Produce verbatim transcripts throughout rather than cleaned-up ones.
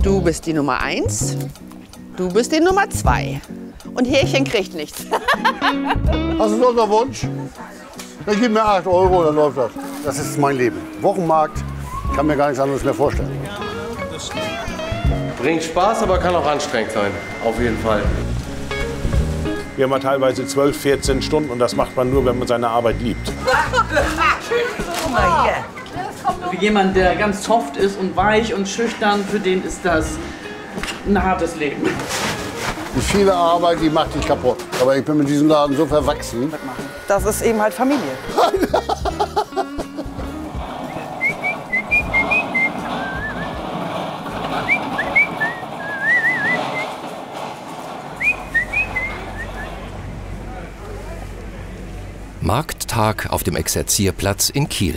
Du bist die Nummer eins, du bist die Nummer zwei. Und Härchen kriegt nichts. Hast du sonst noch Wunsch? Dann gib mir acht Euro, dann läuft das. Das ist mein Leben. Wochenmarkt, kann mir gar nichts anderes mehr vorstellen. Bringt Spaß, aber kann auch anstrengend sein. Auf jeden Fall. Wir haben ja teilweise zwölf, vierzehn Stunden und das macht man nur, wenn man seine Arbeit liebt. Guck mal hier. Für jemanden, der ganz soft ist und weich und schüchtern, für den ist das ein hartes Leben. Die viele Arbeit, die macht dich kaputt. Aber ich bin mit diesem Laden so verwachsen. Das ist eben halt Familie. Markttag auf dem Exerzierplatz in Kiel.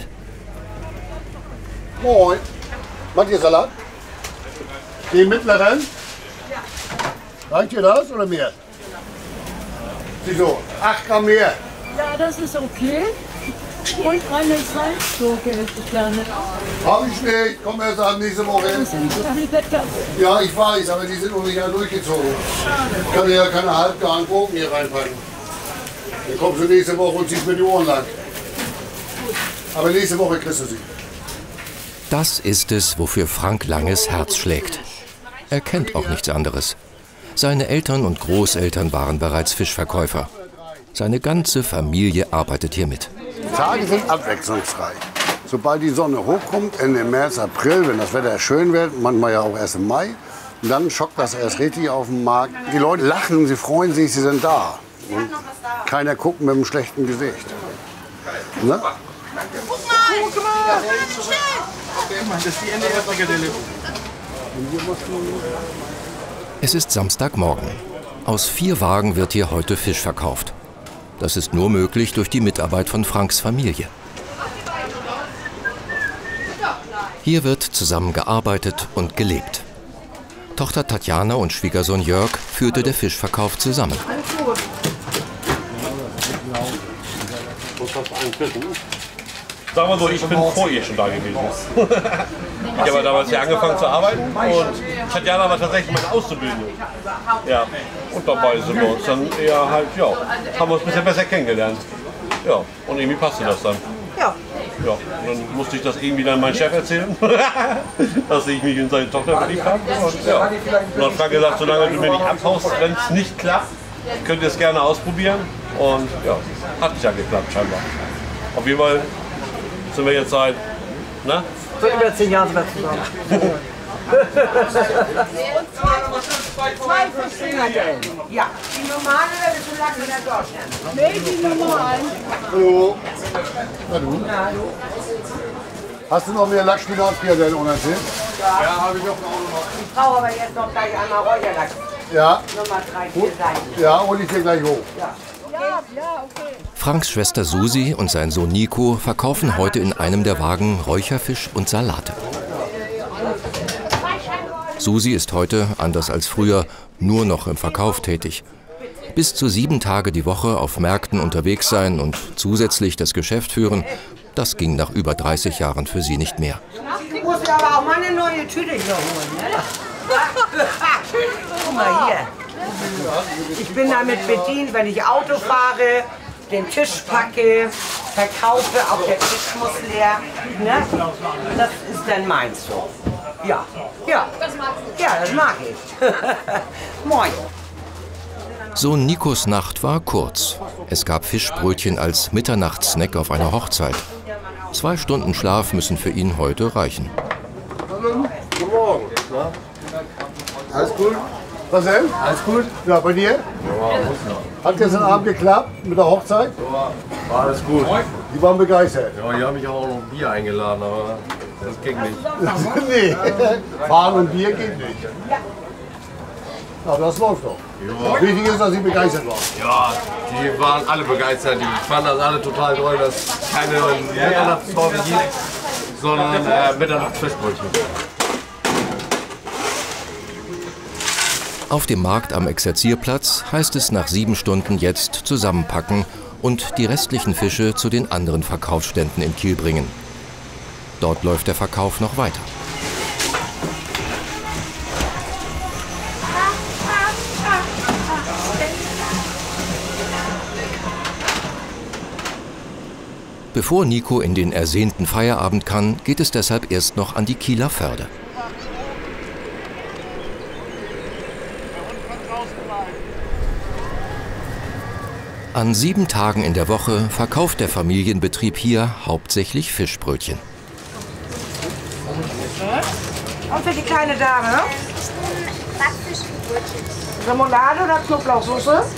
Moin. Macht ihr Salat? Den mittleren? Ja. Reicht ihr das oder mehr? Wieso? Acht Gramm mehr. Ja, das ist okay. Und eine Salzgurke hätte ich gerne. Hab ich nicht. Komm erst an nächste Woche. Ja, ich weiß, aber die sind noch nicht alle durchgezogen. Ich kann ja keine halbgaren Gurken hier reinpacken. Dann kommst du nächste Woche und ziehst mir die Ohren lang. Aber nächste Woche kriegst du sie. Das ist es, wofür Frank Langes Herz schlägt. Er kennt auch nichts anderes. Seine Eltern und Großeltern waren bereits Fischverkäufer. Seine ganze Familie arbeitet hier mit. Die Tage sind abwechslungsreich. Sobald die Sonne hochkommt, Ende März, April, wenn das Wetter schön wird, manchmal ja auch erst im Mai, dann schockt das erst richtig auf den Markt. Die Leute lachen, sie freuen sich, sie sind da. Und keiner guckt mit einem schlechten Gesicht. Ne? Guck mal! Guck mal! Das ist die Ende der Frikadelle. Es ist Samstagmorgen. Aus vier Wagen wird hier heute Fisch verkauft. Das ist nur möglich durch die Mitarbeit von Franks Familie. Hier wird zusammen gearbeitet und gelebt. Tochter Tatjana und Schwiegersohn Jörg führte der Fischverkauf zusammen. Sagen wir so, ich bin vor ihr schon da gewesen. Ich habe damals hier angefangen zu arbeiten und Tatjana war tatsächlich meine Auszubildende. Ja. Und dabei sind wir uns dann eher halt, ja, haben wir uns ein bisschen besser kennengelernt. Ja, und irgendwie passte das dann. Ja. Ja, und dann musste ich das irgendwie dann meinem Chef erzählen, dass ich mich in seine Tochter verliebt habe. Und, ja. Und dann hat Frank gesagt, solange du mir nicht abhaust, wenn es nicht klappt, könnt ihr es gerne ausprobieren. Und ja, hat ja geklappt scheinbar. Auf jeden Fall sind wir jetzt seit, ne? So über zehn Jahren sind wir zusammen. Zwei Fischfrikadellen. Ja. Die normale oder bist du lang wieder Deutschland? Nee, die normalen. Hallo. Na du? Hast du noch mehr Lachsspinat-Frikadellen unerzählt? Ja, habe ich auch noch. Ich brauche aber jetzt noch gleich einmal Räucherlachs. Ja. Nummer drei, vier Seiten. Ja, hol ich dir gleich hoch. Ja. Ja, ja, okay. Franks Schwester Susi und sein Sohn Nico verkaufen heute in einem der Wagen Räucherfisch und Salate. Susi ist heute, anders als früher, nur noch im Verkauf tätig. Bis zu sieben Tage die Woche auf Märkten unterwegs sein und zusätzlich das Geschäft führen, das ging nach über dreißig Jahren für sie nicht mehr. Ich muss mir aber auch mal eine neue Tüte hier holen. Ne? Guck mal hier. Ich bin damit bedient, wenn ich Auto fahre, den Tisch packe, verkaufe, auch der Tisch muss leer. Ne? Das ist dann meins so. Ja, ja, ja, das mag ich. Moin. Sohn Nikos Nacht war kurz. Es gab Fischbrötchen als Mitternachtssnack auf einer Hochzeit. Zwei Stunden Schlaf müssen für ihn heute reichen. Hallo. Guten Morgen. Na? Alles gut? Was denn? Alles gut? Ja, bei dir? Ja, hat gestern Abend geklappt mit der Hochzeit? Ja, war alles gut. Die waren begeistert. Ja, die haben mich auch noch Bier eingeladen, aber das ging nicht. Nee, Fahren und Bier geht nicht. Aber das läuft doch. Ja. Wichtig ist, dass sie begeistert waren. Ja, die waren alle begeistert. Die fanden das alle total toll, dass es keine Mitternachtstorte gibt, sondern äh, Mitternachtsfischbrötchen. Auf dem Markt am Exerzierplatz heißt es nach sieben Stunden jetzt zusammenpacken und die restlichen Fische zu den anderen Verkaufsständen in Kiel bringen. Dort läuft der Verkauf noch weiter. Bevor Nico in den ersehnten Feierabend kann, geht es deshalb erst noch an die Kieler Förde. An sieben Tagen in der Woche verkauft der Familienbetrieb hier hauptsächlich Fischbrötchen. Und für die kleine Dame? Remoulade oder Knoblauchsoße? Remoulade.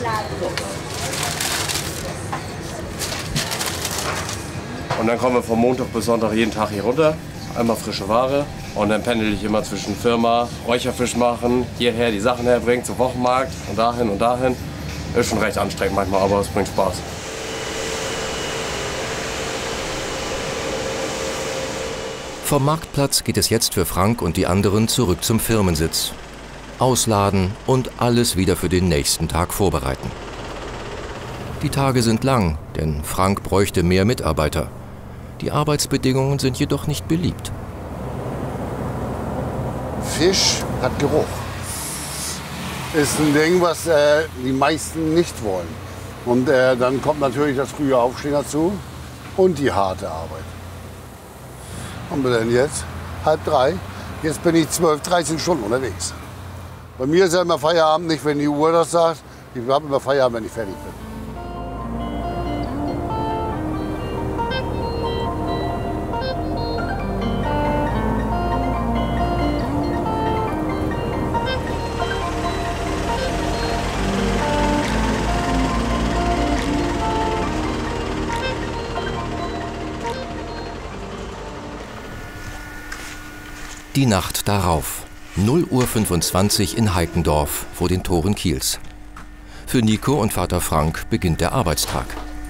Und dann kommen wir von Montag bis Sonntag jeden Tag hier runter. Einmal frische Ware. Und dann pendel ich immer zwischen Firma, Räucherfisch machen, hierher die Sachen herbringen zum Wochenmarkt und dahin und dahin. Ist schon recht anstrengend manchmal, aber es bringt Spaß. Vom Marktplatz geht es jetzt für Frank und die anderen zurück zum Firmensitz. Ausladen und alles wieder für den nächsten Tag vorbereiten. Die Tage sind lang, denn Frank bräuchte mehr Mitarbeiter. Die Arbeitsbedingungen sind jedoch nicht beliebt. Fisch hat Geruch. Ist ein Ding, was äh, die meisten nicht wollen. Und äh, dann kommt natürlich das frühe Aufstehen dazu und die harte Arbeit. Und wir denn jetzt? Halb drei. Jetzt bin ich zwölf, dreizehn Stunden unterwegs. Bei mir ist ja immer Feierabend, nicht wenn die Uhr das sagt. Ich habe immer Feierabend, wenn ich fertig bin. Die Nacht darauf, null Uhr fünfundzwanzig in Heikendorf vor den Toren Kiels. Für Nico und Vater Frank beginnt der Arbeitstag.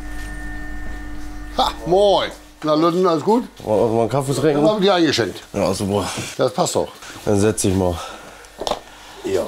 Ha, moin. Na, Lütten, alles gut? Also mal einen Kaffee trinken? Dann haben wir dir eingeschenkt. Ja, super. Das passt doch. Dann setz dich mal. Ja.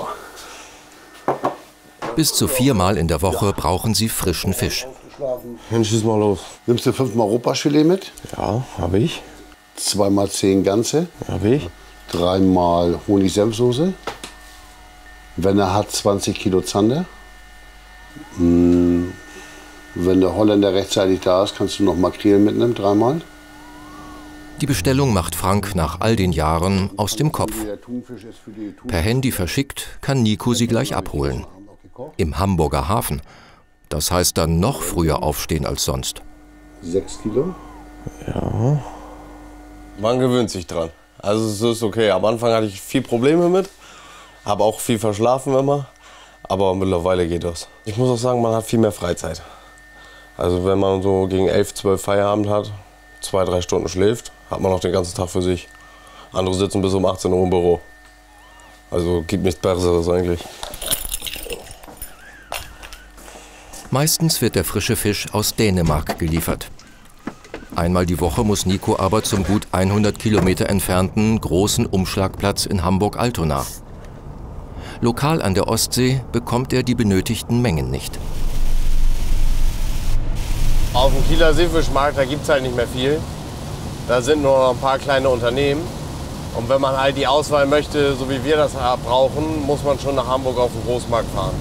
Bis zu viermal in der Woche brauchen sie frischen Fisch. Dann schieß mal los. Nimmst du fünfmal Europafilet mit? Ja, habe ich. Zweimal zehn ganze. Habe ich. Dreimal Honig-Senfsoße. Wenn er hat, zwanzig Kilo Zander. Hm. Wenn der Holländer rechtzeitig da ist, kannst du noch Makrelen mitnehmen, dreimal. Die Bestellung macht Frank nach all den Jahren aus dem Kopf. Per Handy verschickt, kann Nico sie gleich abholen. Im Hamburger Hafen. Das heißt dann noch früher aufstehen als sonst. Sechs Kilo? Ja. Man gewöhnt sich dran. Also es ist okay. Am Anfang hatte ich viel Probleme mit. Habe auch viel verschlafen immer. Aber mittlerweile geht das. Ich muss auch sagen, man hat viel mehr Freizeit. Also wenn man so gegen elf, zwölf Feierabend hat, zwei, drei Stunden schläft, hat man noch den ganzen Tag für sich. Andere sitzen bis um achtzehn Uhr im Büro. Also gibt nichts Besseres eigentlich. Meistens wird der frische Fisch aus Dänemark geliefert. Einmal die Woche muss Nico aber zum gut hundert Kilometer entfernten großen Umschlagplatz in Hamburg-Altona. Lokal an der Ostsee bekommt er die benötigten Mengen nicht. Auf dem Kieler Seefischmarkt, da gibt es halt nicht mehr viel. Da sind nur noch ein paar kleine Unternehmen. Und wenn man halt die Auswahl möchte, so wie wir das brauchen, muss man schon nach Hamburg auf den Großmarkt fahren.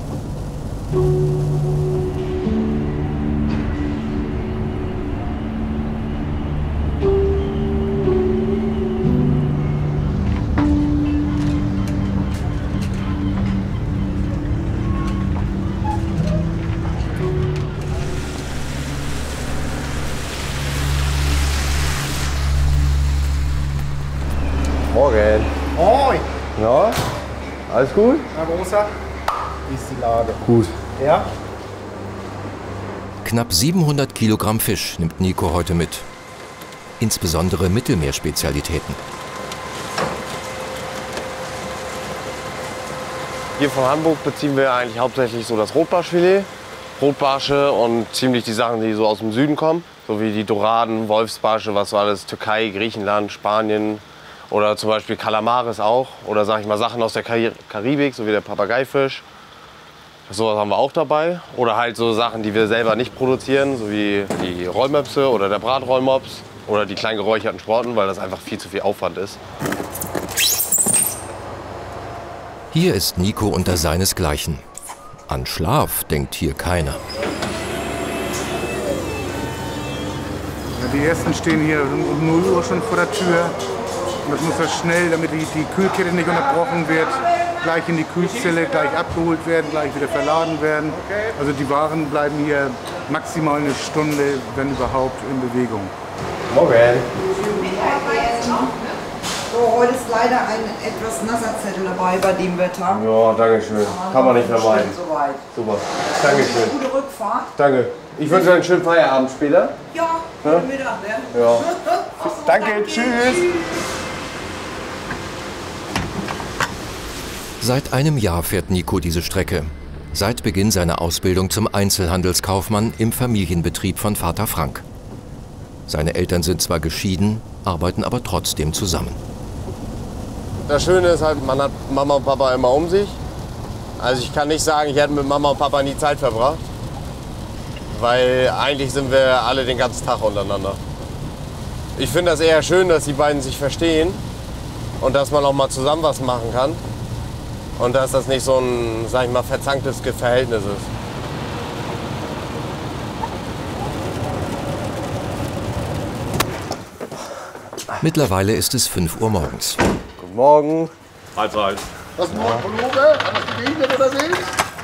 Morgen. Moin. Ja? Alles gut? Na, Großer? Wie ist die Lage? Gut. Ja? Knapp siebenhundert Kilogramm Fisch nimmt Nico heute mit. Insbesondere Mittelmeerspezialitäten. Hier von Hamburg beziehen wir eigentlich hauptsächlich so das Rotbarschfilet, Rotbarsche und ziemlich die Sachen, die so aus dem Süden kommen. So wie die Doraden, Wolfsbarsche, was so alles, Türkei, Griechenland, Spanien. Oder zum Beispiel Kalamaris auch. Oder sag ich mal Sachen aus der Kar Karibik, so wie der Papageifisch. Sowas haben wir auch dabei. Oder halt so Sachen, die wir selber nicht produzieren, so wie die Rollmöpse oder der Bratrollmops. Oder die klein geräucherten Sprotten, weil das einfach viel zu viel Aufwand ist. Hier ist Nico unter seinesgleichen. An Schlaf denkt hier keiner. Die ersten stehen hier um null Uhr schon vor der Tür. Und das muss ja schnell, damit die, die Kühlkette nicht unterbrochen wird, gleich in die Kühlzelle, gleich abgeholt werden, gleich wieder verladen werden. Also die Waren bleiben hier maximal eine Stunde, wenn überhaupt, in Bewegung. Morgen. So, heute ist leider ein etwas nasser Zettel dabei bei dem Wetter. Ja, danke schön. Kann man nicht vermeiden. Soweit. Super. Dankeschön. Gute Rückfahrt. Danke. Ich wünsche einen schönen Feierabend später. Ja, guten Mittag, ne? Ja. Danke, tschüss. Seit einem Jahr fährt Nico diese Strecke. Seit Beginn seiner Ausbildung zum Einzelhandelskaufmann im Familienbetrieb von Vater Frank. Seine Eltern sind zwar geschieden, arbeiten aber trotzdem zusammen. Das Schöne ist halt, man hat Mama und Papa immer um sich. Also ich kann nicht sagen, ich hätte mit Mama und Papa nie Zeit verbracht. Weil eigentlich sind wir alle den ganzen Tag untereinander. Ich finde das eher schön, dass die beiden sich verstehen und dass man auch mal zusammen was machen kann. Und dass das nicht so ein, sag ich mal, verzanktes Verhältnis ist. Mittlerweile ist es fünf Uhr morgens. Guten Morgen. Mahlzeit. Was morgen Pullover? Hat das geregnet oder so?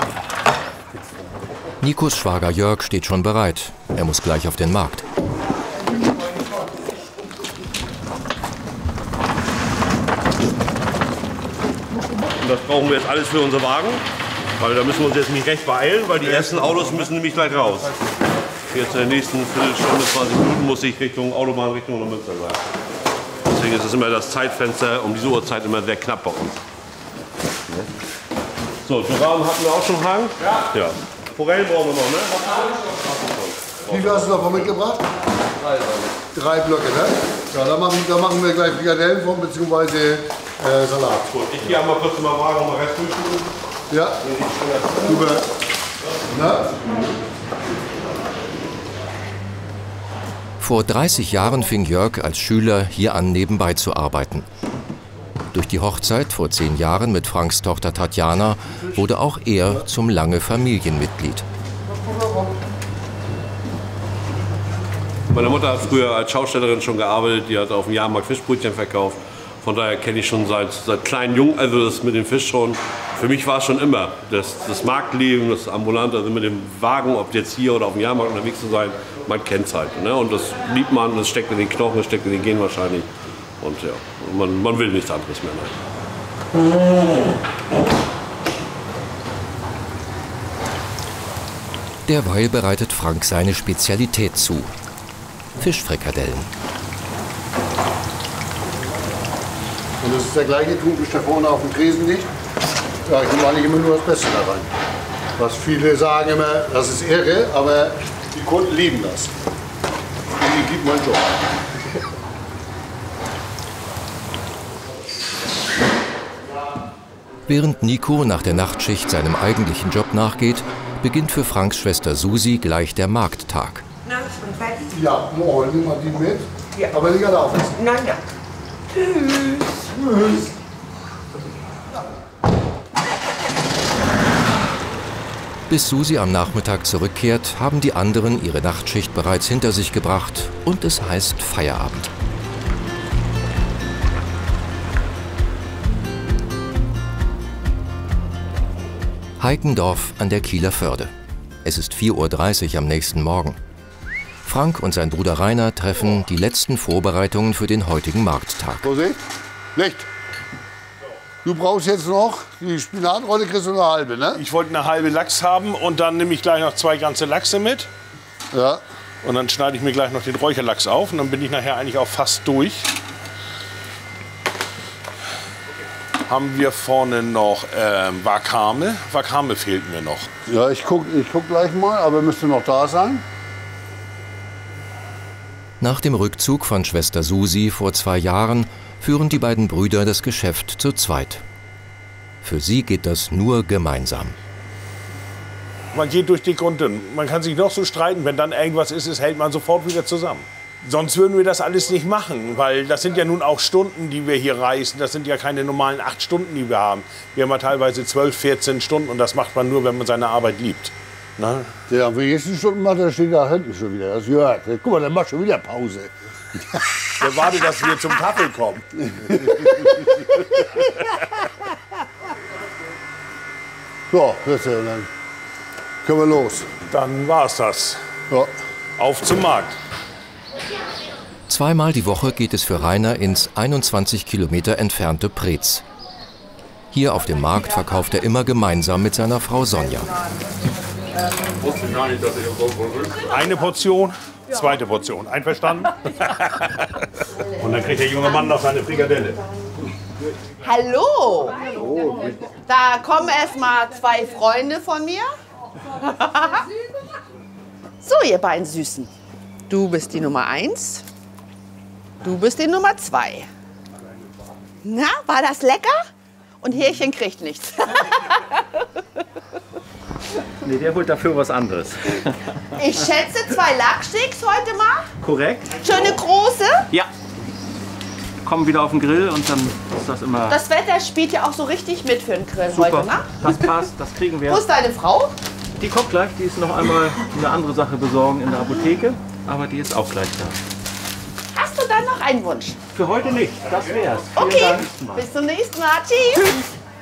Nikos Schwager Jörg steht schon bereit. Er muss gleich auf den Markt. Und das brauchen wir jetzt alles für unsere Wagen. Weil da müssen wir uns jetzt nicht recht beeilen, weil die ersten Autos müssen nämlich gleich raus. Jetzt in der nächsten Viertelstunde, zwanzig Minuten muss ich Richtung Autobahn, Richtung Münster sein. Deswegen ist es immer das Zeitfenster um diese Uhrzeit immer sehr knapp bei uns. So, Doraden hatten wir auch schon Hang. Ja. ja. Forellen brauchen wir noch, ne? Wie viel hast du davon mitgebracht? Drei. Drei Blöcke, ne? Ja, da machen, da machen wir gleich Frikadellen von, beziehungsweise äh, Salat. Gut, ich gehe einmal kurz in meinen Wagen und mal Rest frühstücken. Ja. Super. Na? Vor dreißig Jahren fing Jörg als Schüler hier an, nebenbei zu arbeiten. Durch die Hochzeit vor zehn Jahren mit Franks Tochter Tatjana wurde auch er zum lange Familienmitglied. Meine Mutter hat früher als Schaustellerin schon gearbeitet, die hat auf dem Jahrmarkt Fischbrötchen verkauft. Von daher kenne ich schon seit, seit kleinen Jung, also das mit dem Fisch schon. Für mich war es schon immer das, das Marktleben, das Ambulante, also mit dem Wagen, ob jetzt hier oder auf dem Jahrmarkt unterwegs zu sein, man kennt es halt. Ne? Und das liebt man, das steckt in den Knochen, das steckt in den Genen wahrscheinlich. Und ja, man, man will nichts anderes mehr. Nein. Derweil bereitet Frank seine Spezialität zu: Fischfrikadellen. Und das ist der gleiche Thunfisch, der vorne auf dem Tresen liegt. Ja, ich nehme eigentlich immer nur das Beste da rein. Was viele sagen immer, das ist irre, aber die Kunden lieben das. Und ich liebe meinen Job. Während Nico nach der Nachtschicht seinem eigentlichen Job nachgeht, beginnt für Franks Schwester Susi gleich der Markttag. Na, schon fertig? Ja, morgen nimm mal die mit. Ja. Aber nicht alle aufessen. Nein, nein. Tschüss. Tschüss. Bis Susi am Nachmittag zurückkehrt, haben die anderen ihre Nachtschicht bereits hinter sich gebracht und es heißt Feierabend. Heikendorf an der Kieler Förde. Es ist vier Uhr dreißig am nächsten Morgen. Frank und sein Bruder Rainer treffen die letzten Vorbereitungen für den heutigen Markttag. Vorsicht, Licht. Du brauchst jetzt noch die Spinatrolle, kriegst du eine halbe, ne? Ich wollte eine halbe Lachs haben und dann nehme ich gleich noch zwei ganze Lachse mit. Ja. Und dann schneide ich mir gleich noch den Räucherlachs auf und dann bin ich nachher eigentlich auch fast durch. Haben wir vorne noch ähm, Wakame. Wakame fehlt mir noch. Ja, ich guck, ich guck gleich mal, aber müsste noch da sein. Nach dem Rückzug von Schwester Susi vor zwei Jahren führen die beiden Brüder das Geschäft zu zweit. Für sie geht das nur gemeinsam. Man geht durch dick und dünn. Man kann sich noch so streiten, wenn dann irgendwas ist, ist hält man sofort wieder zusammen. Sonst würden wir das alles nicht machen, weil das sind ja nun auch Stunden, die wir hier reisen. Das sind ja keine normalen acht Stunden, die wir haben. Wir haben ja teilweise zwölf, vierzehn Stunden und das macht man nur, wenn man seine Arbeit liebt. Na? Der für jetzt die Stunden macht, der steht da hinten schon wieder. Das gehört. Guck mal, der macht schon wieder Pause. Der wartet, dass wir zum Kaffee kommen. So, Christian, dann können wir los. Dann war's das. Ja. Auf zum Markt. Zweimal die Woche geht es für Rainer ins einundzwanzig Kilometer entfernte Preetz. Hier auf dem Markt verkauft er immer gemeinsam mit seiner Frau Sonja. Eine Portion, zweite Portion. Einverstanden? Und dann kriegt der junge Mann noch seine Frikadelle. Hallo! Da kommen erst mal zwei Freunde von mir. So, ihr beiden Süßen. Du bist die Nummer eins. Du bist die Nummer zwei. Na, war das lecker? Und Härchen kriegt nichts. Nee, der holt dafür was anderes. Ich schätze zwei Lacksticks heute mal. Korrekt? Schöne große. Ja. Kommen wieder auf den Grill und dann ist das immer... Das Wetter spielt ja auch so richtig mit für den Grill super. heute, ne? Das passt, das kriegen wir. Wo ist deine Frau? Die kommt gleich, die ist noch einmal eine andere Sache besorgen in der Apotheke, aber die ist auch gleich da. Hast du dann noch einen Wunsch? Für heute nicht, das wär's. Vielen Okay, Dank. bis zum nächsten Mal. Tschüss.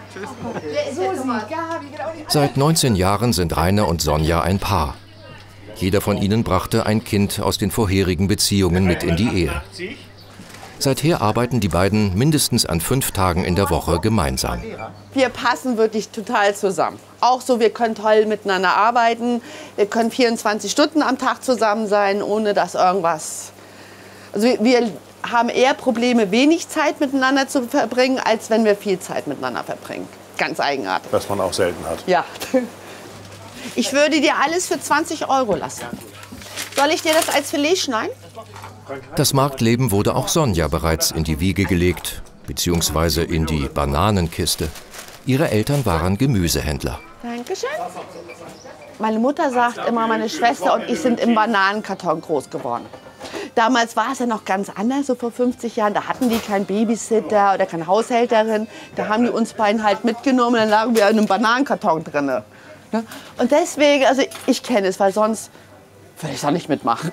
Seit neunzehn Jahren sind Rainer und Sonja ein Paar. Jeder von ihnen brachte ein Kind aus den vorherigen Beziehungen mit in die Ehe. Seither arbeiten die beiden mindestens an fünf Tagen in der Woche gemeinsam. Wir passen wirklich total zusammen. Auch so, wir können toll miteinander arbeiten. Wir können vierundzwanzig Stunden am Tag zusammen sein, ohne dass irgendwas... Also wir, wir haben eher Probleme, wenig Zeit miteinander zu verbringen, als wenn wir viel Zeit miteinander verbringen. Ganz eigenartig. Was man auch selten hat. Ja. Ich würde dir alles für zwanzig Euro lassen. Soll ich dir das als Filet schneiden? Das Marktleben wurde auch Sonja bereits in die Wiege gelegt, beziehungsweise in die Bananenkiste. Ihre Eltern waren Gemüsehändler. Dankeschön. Meine Mutter sagt immer, meine Schwester und ich sind im Bananenkarton groß geworden. Damals war es ja noch ganz anders, so vor fünfzig Jahren. Da hatten die keinen Babysitter oder keine Haushälterin. Da haben die uns beiden halt mitgenommen und dann lagen wir in einem Bananenkarton drin. Und deswegen, also ich kenne es, weil sonst würde ich es auch nicht mitmachen.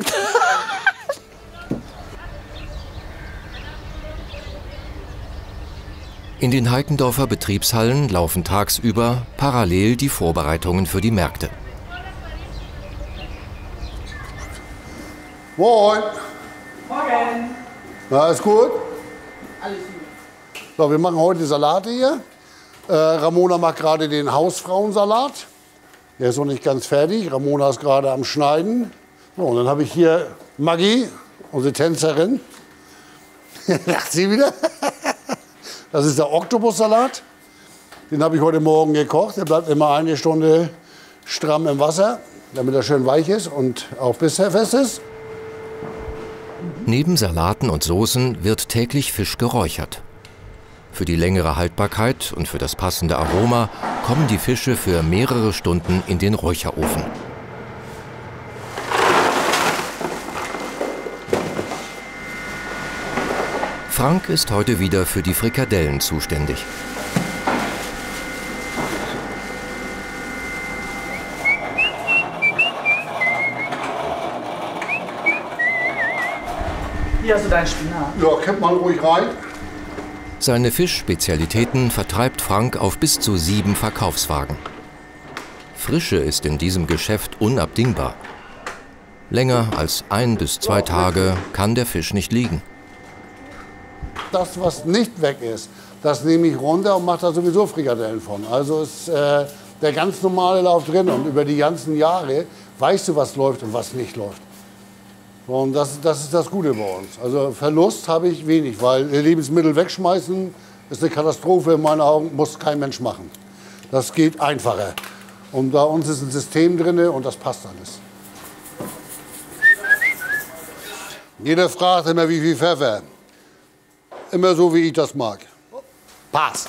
In den Heikendorfer Betriebshallen laufen tagsüber parallel die Vorbereitungen für die Märkte. Moin. Morgen. Na, alles gut? Alles gut. So, wir machen heute Salate hier. Äh, Ramona macht gerade den Hausfrauensalat. Der ist noch nicht ganz fertig. Ramona ist gerade am Schneiden. So, und dann habe ich hier Maggie, unsere Tänzerin. Lacht sie wieder. Das ist der Oktopussalat. Den habe ich heute Morgen gekocht. Der bleibt immer eine Stunde stramm im Wasser, damit er schön weich ist und auch bisserfest ist. Neben Salaten und Soßen wird täglich Fisch geräuchert. Für die längere Haltbarkeit und für das passende Aroma kommen die Fische für mehrere Stunden in den Räucherofen. Frank ist heute wieder für die Frikadellen zuständig. Hier hast du deinen Spinat. Ja, kippt man ruhig rein. Seine Fischspezialitäten vertreibt Frank auf bis zu sieben Verkaufswagen. Frische ist in diesem Geschäft unabdingbar. Länger als ein bis zwei Tage kann der Fisch nicht liegen. Das, was nicht weg ist, das nehme ich runter und mache da sowieso Frikadellen von. Also ist äh, der ganz normale Lauf drin. Und über die ganzen Jahre weißt du, was läuft und was nicht läuft. Und das, das ist das Gute bei uns. Also Verlust habe ich wenig, weil Lebensmittel wegschmeißen ist eine Katastrophe in meinen Augen, muss kein Mensch machen. Das geht einfacher. Und bei uns ist ein System drin und das passt alles. Jeder fragt immer, wie viel Pfeffer. Immer so, wie ich das mag. Passt.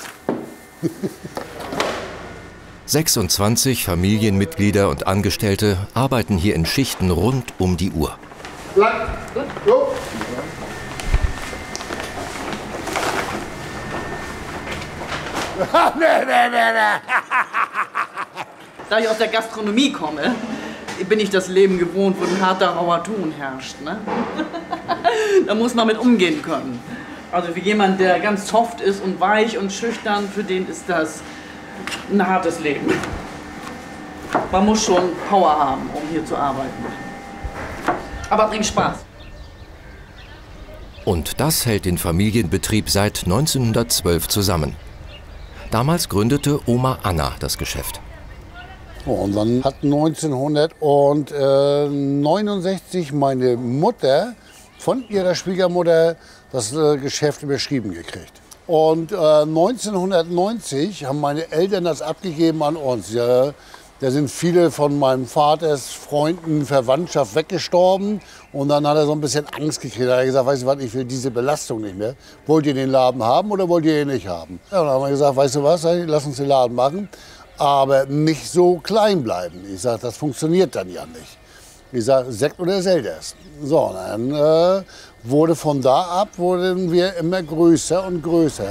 sechsundzwanzig Familienmitglieder und Angestellte arbeiten hier in Schichten rund um die Uhr. Blatt. So. nee, nee, nee, nee. Da ich aus der Gastronomie komme, bin ich das Leben gewohnt, wo ein harter, rauer Ton herrscht. Ne? Da muss man mit umgehen können. Also für jemanden, der ganz soft ist und weich und schüchtern, für den ist das ein hartes Leben. Man muss schon Power haben, um hier zu arbeiten. Aber bringt Spaß. Und das hält den Familienbetrieb seit neunzehnhundertzwölf zusammen. Damals gründete Oma Anna das Geschäft. Und dann hat neunzehnhundertneunundsechzig meine Mutter von ihrer Schwiegermutter das Geschäft überschrieben gekriegt. Und äh, neunzehnhundertneunzig haben meine Eltern das abgegeben an uns. Ja, da sind viele von meinem Vaters Freunden, Verwandtschaft weggestorben. Und dann hat er so ein bisschen Angst gekriegt. Da hat er gesagt, weißt du was, ich will diese Belastung nicht mehr. Wollt ihr den Laden haben oder wollt ihr ihn nicht haben? Ja, dann haben wir gesagt, weißt du was, lass uns den Laden machen. Aber nicht so klein bleiben. Ich sage, das funktioniert dann ja nicht. Ich sage, Sekt oder Selters. So, dann äh, wurde von da ab, wurden wir immer größer und größer.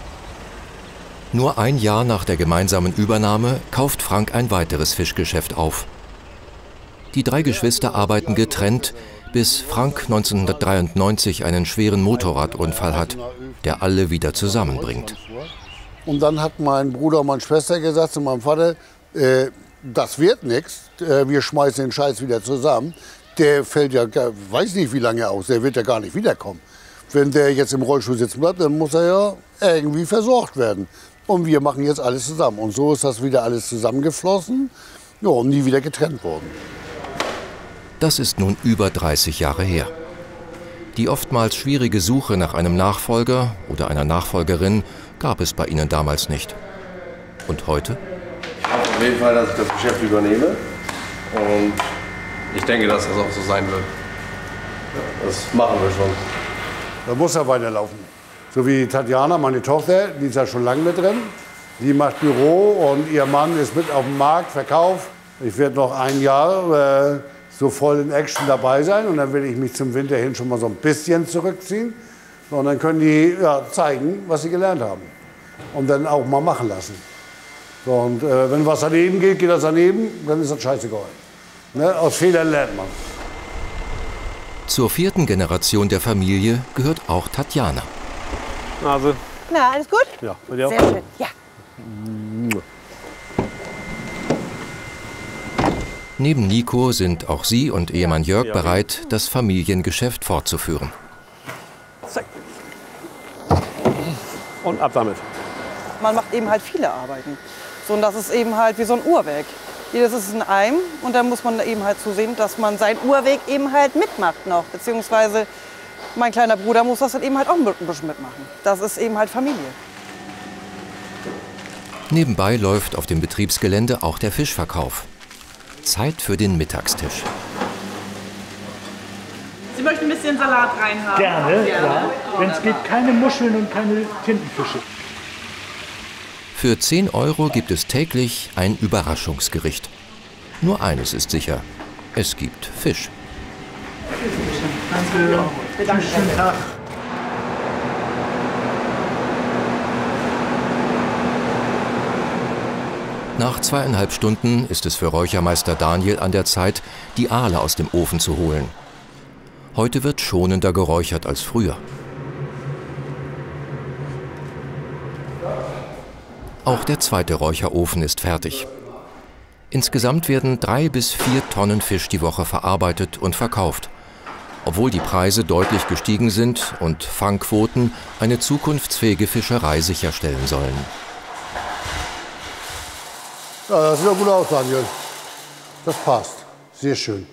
Nur ein Jahr nach der gemeinsamen Übernahme kauft Frank ein weiteres Fischgeschäft auf. Die drei Geschwister arbeiten getrennt, bis Frank neunzehnhundertdreiundneunzig einen schweren Motorradunfall hat, der alle wieder zusammenbringt. Und dann hat mein Bruder und meine Schwester gesagt zu meinem Vater, äh, das wird nichts, äh, wir schmeißen den Scheiß wieder zusammen. Der fällt ja, weiß nicht wie lange aus, der wird ja gar nicht wiederkommen. Wenn der jetzt im Rollstuhl sitzen bleibt, dann muss er ja irgendwie versorgt werden. Und wir machen jetzt alles zusammen. Und so ist das wieder alles zusammengeflossen, ja, und nie wieder getrennt worden. Das ist nun über dreißig Jahre her. Die oftmals schwierige Suche nach einem Nachfolger oder einer Nachfolgerin gab es bei ihnen damals nicht. Und heute? Ich hoffe auf jeden Fall, dass ich das Geschäft übernehme. Und ich denke, dass das auch so sein wird. Das machen wir schon. Da muss er weiterlaufen. So wie Tatjana, meine Tochter, die ist ja schon lange mit drin. Die macht Büro und ihr Mann ist mit auf dem Markt, Verkauf. Ich werde noch ein Jahr äh, so voll in Action dabei sein und dann will ich mich zum Winter hin schon mal so ein bisschen zurückziehen. Und dann können die ja, zeigen, was sie gelernt haben. Und dann auch mal machen lassen. So, und äh, wenn was daneben geht, geht das daneben, dann ist das scheißegal. Ne? Aus Fehlern lernt man. Zur vierten Generation der Familie gehört auch Tatjana. Nase. Na, alles gut? Ja, bei dir auch? Sehr schön, ja. Neben Nico sind auch sie und Ehemann Jörg bereit, das Familiengeschäft fortzuführen. Zack. Und ab damit. Man macht eben halt viele Arbeiten. So, und das ist eben halt wie so ein Uhrwerk. Jedes ist ein Eim und dann muss man eben halt zusehen, dass man sein Uhrwerk eben halt mitmacht noch. Beziehungsweise mein kleiner Bruder muss das dann eben halt auch ein bisschen mitmachen. Das ist eben halt Familie. Nebenbei läuft auf dem Betriebsgelände auch der Fischverkauf. Zeit für den Mittagstisch. Sie möchten ein bisschen Salat reinhaben? Gerne, ja. Wenn es geht, keine Muscheln und keine Tintenfische. Für zehn Euro gibt es täglich ein Überraschungsgericht. Nur eines ist sicher, es gibt Fisch. Danke. Bitte, schönen Tag. Nach zweieinhalb Stunden ist es für Räuchermeister Daniel an der Zeit, die Aale aus dem Ofen zu holen. Heute wird schonender geräuchert als früher. Auch der zweite Räucherofen ist fertig. Insgesamt werden drei bis vier Tonnen Fisch die Woche verarbeitet und verkauft. Obwohl die Preise deutlich gestiegen sind und Fangquoten eine zukunftsfähige Fischerei sicherstellen sollen. Ja, das sieht doch gut aus, Daniel. Das passt. Sehr schön.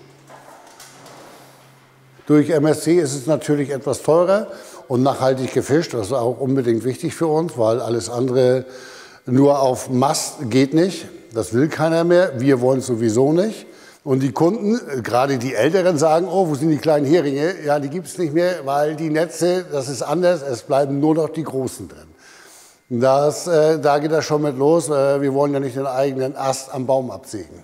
Durch M S C ist es natürlich etwas teurer und nachhaltig gefischt. Das ist auch unbedingt wichtig für uns, weil alles andere nur auf Mast geht nicht. Das will keiner mehr. Wir wollen es sowieso nicht. Und die Kunden, gerade die Älteren, sagen, oh, wo sind die kleinen Heringe? Ja, die gibt es nicht mehr, weil die Netze, das ist anders. Es bleiben nur noch die Großen drin. Das, äh, da geht das schon mit los. Äh, wir wollen ja nicht den eigenen Ast am Baum absägen.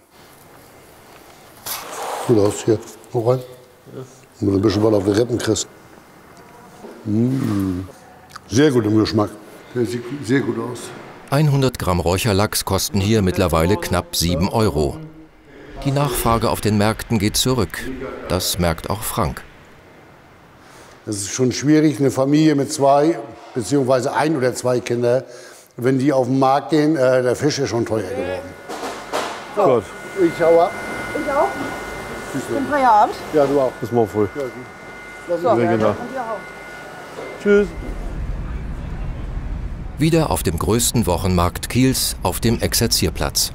Gut aus hier. Hoch rein. Und ein bisschen was auf die Rippen kriegst. Mmh. Sehr gut im Geschmack. Der sieht sehr gut aus. hundert Gramm Räucherlachs kosten hier mittlerweile knapp sieben Euro. Die Nachfrage auf den Märkten geht zurück. Das merkt auch Frank. Es ist schon schwierig, eine Familie mit zwei, beziehungsweise ein oder zwei Kindern, wenn die auf den Markt gehen, äh, der Fisch ist schon teuer geworden. So, gut. Ich hau ab. Ich auch. Zum Feierabend. Ja, du auch. Bis morgen früh. Ja, So, Sehr genau. und ihr auch. Tschüss. Wieder auf dem größten Wochenmarkt Kiels auf dem Exerzierplatz.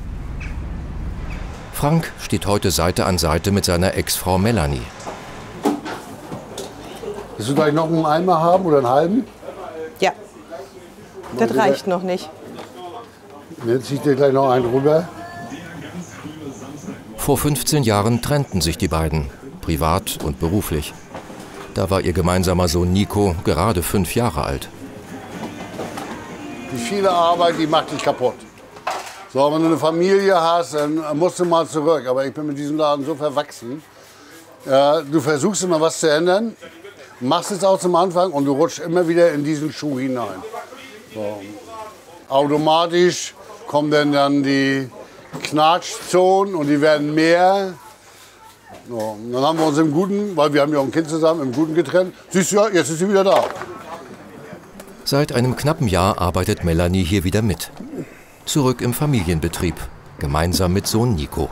Frank steht heute Seite an Seite mit seiner Ex-Frau Melanie. Willst du gleich noch einen Eimer haben oder einen halben? Ja, das reicht noch nicht. Jetzt zieht dir gleich noch einen rüber. Vor fünfzehn Jahren trennten sich die beiden, privat und beruflich. Da war ihr gemeinsamer Sohn Nico gerade fünf Jahre alt. Die viele Arbeit, die macht dich kaputt. So, wenn du eine Familie hast, dann musst du mal zurück. Aber ich bin mit diesem Laden so verwachsen. Äh, du versuchst immer was zu ändern, machst es auch zum Anfang und du rutschst immer wieder in diesen Schuh hinein. So. Automatisch kommen dann, dann die Knatschzonen und die werden mehr. So. Und dann haben wir uns im Guten, weil wir haben ja auch ein Kind zusammen, im Guten getrennt. Siehst du ja, jetzt ist sie wieder da. Seit einem knappen Jahr arbeitet Melanie hier wieder mit. Zurück im Familienbetrieb, gemeinsam mit Sohn Nico.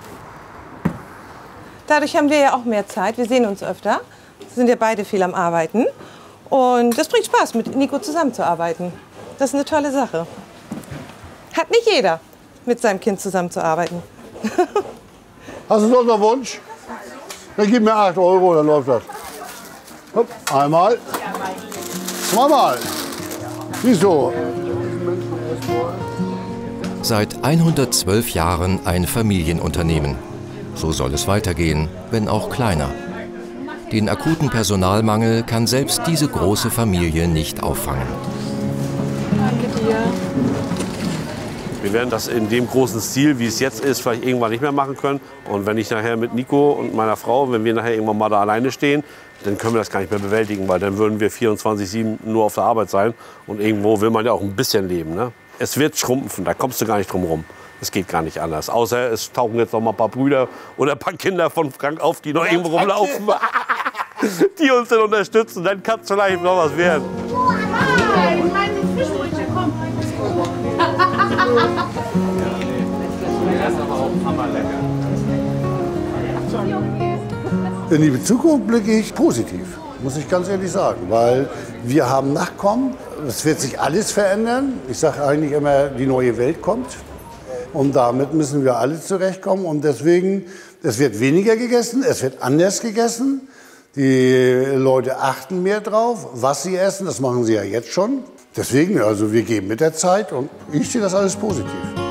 Dadurch haben wir ja auch mehr Zeit. Wir sehen uns öfter. Wir sind ja beide viel am Arbeiten. Und das bringt Spaß, mit Nico zusammenzuarbeiten. Das ist eine tolle Sache. Hat nicht jeder, mit seinem Kind zusammenzuarbeiten. Hast du sonst noch Wunsch? Dann gib mir acht Euro, dann läuft das. Hopp, einmal. Zweimal. Wieso? Seit hundertzwölf Jahren ein Familienunternehmen. So soll es weitergehen, wenn auch kleiner. Den akuten Personalmangel kann selbst diese große Familie nicht auffangen. Danke dir. Wir werden das in dem großen Stil, wie es jetzt ist, vielleicht irgendwann nicht mehr machen können. Und wenn ich nachher mit Nico und meiner Frau, wenn wir nachher irgendwann mal da alleine stehen, dann können wir das gar nicht mehr bewältigen, weil dann würden wir vierundzwanzig sieben nur auf der Arbeit sein. Und irgendwo will man ja auch ein bisschen leben, ne? Es wird schrumpfen, da kommst du gar nicht drum rum. Es geht gar nicht anders. Außer es tauchen jetzt noch mal ein paar Brüder oder ein paar Kinder von Frank auf, die noch irgendwo rumlaufen, die uns dann unterstützen. Dann kann es vielleicht noch was werden. Nein, meine Fischbrötchen, komm. In die Zukunft blicke ich positiv, muss ich ganz ehrlich sagen, weil wir haben Nachkommen. Es wird sich alles verändern. Ich sage eigentlich immer, die neue Welt kommt. Und damit müssen wir alle zurechtkommen. Und deswegen, es wird weniger gegessen, es wird anders gegessen. Die Leute achten mehr drauf, was sie essen. Das machen sie ja jetzt schon. Deswegen, also wir gehen mit der Zeit und ich sehe das alles positiv.